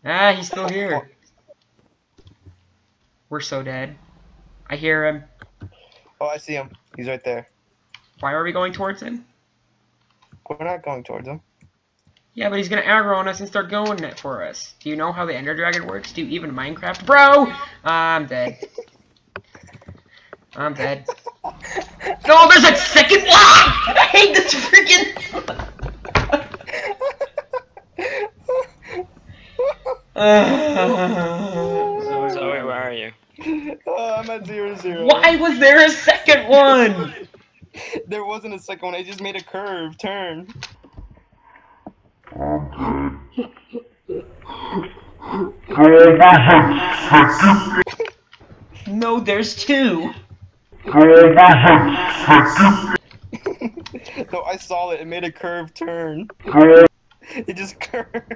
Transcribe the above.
Ah, he's still here. We're so dead. I hear him. Oh, I see him. He's right there. Why are we going towards him? We're not going towards him. Yeah, but he's gonna aggro on us and start going it for us. Do you know how the Ender Dragon works? Do you even Minecraft? Bro! I'm dead. I'm dead. No, there's a second one! I hate this freaking... Zoe, where are you? Oh, I'm at 0-0. Why was there a second one? There wasn't a second one. I just made a curve turn. No, there's two. No, I saw it. It made a curve turn. It just curved.